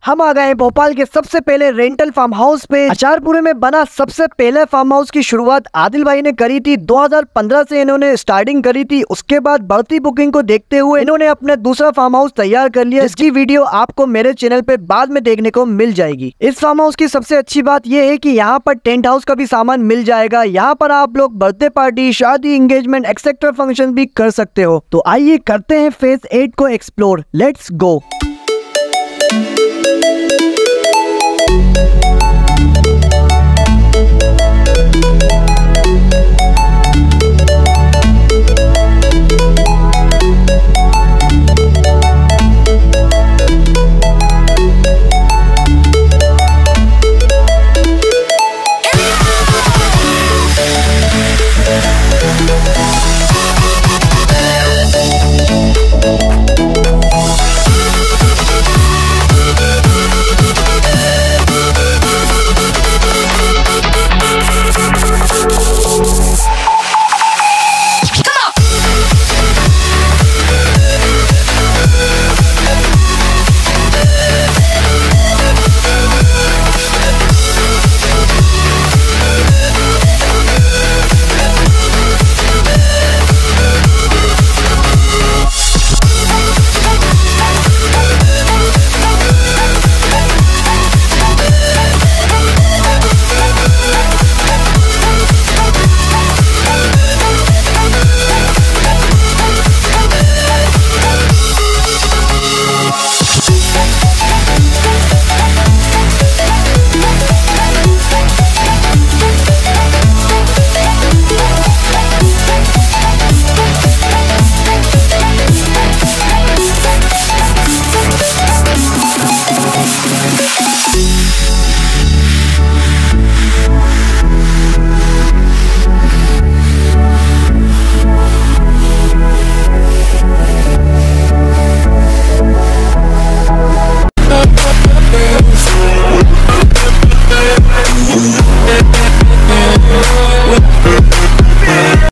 हम आ गए हैं भोपाल के सबसे पहले रेंटल फार्म हाउस पे। अचारपुरे में बना सबसे पहले फार्म हाउस की शुरुआत आदिल भाई ने करी थी। 2015 से इन्होंने स्टार्टिंग करी थी। उसके बाद बढ़ती बुकिंग को देखते हुए इन्होंने अपना दूसरा फार्म हाउस तैयार कर लिया, जिसकी वीडियो आपको मेरे चैनल पे बाद में देखने को मिल जाएगी। इस फार्म हाउस की सबसे अच्छी बात यह है कि यहाँ पर टेंट हाउस का भी सामान मिल जाएगा। यहाँ पर आप लोग बर्थडे पार्टी, शादी, एंगेजमेंट एक्सेट्रा फंक्शन भी कर सकते हो। तो आइए करते हैं फेज 8 को एक्सप्लोर। Let's go.